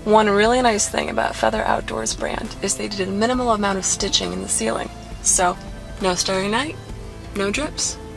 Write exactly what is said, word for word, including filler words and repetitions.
One really nice thing about Feather Outdoors brand is they did a minimal amount of stitching in the ceiling. So, no Starry Night, no drips.